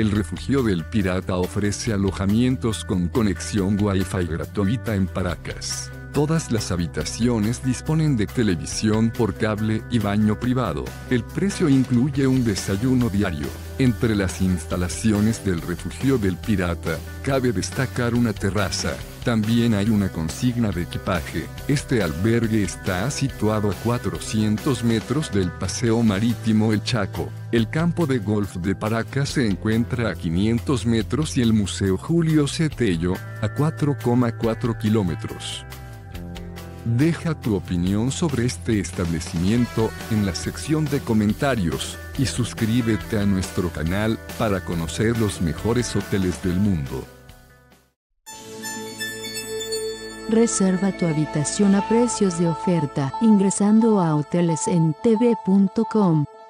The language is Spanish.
El Refugio del Pirata ofrece alojamientos con conexión Wi-Fi gratuita en Paracas. Todas las habitaciones disponen de televisión por cable y baño privado. El precio incluye un desayuno diario. Entre las instalaciones del Refugio del Pirata, cabe destacar una terraza. También hay una consigna de equipaje. Este albergue está situado a 400 metros del Paseo Marítimo El Chaco. El campo de golf de Paracas se encuentra a 500 metros y el Museo Julio C. Tello, a 4,4 kilómetros. Deja tu opinión sobre este establecimiento en la sección de comentarios y suscríbete a nuestro canal para conocer los mejores hoteles del mundo. Reserva tu habitación a precios de oferta ingresando a hotelesentv.com.